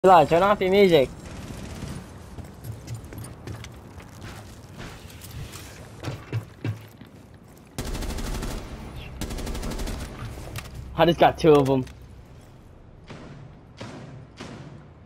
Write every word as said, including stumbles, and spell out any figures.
Like, turn off your music. I just got two of them.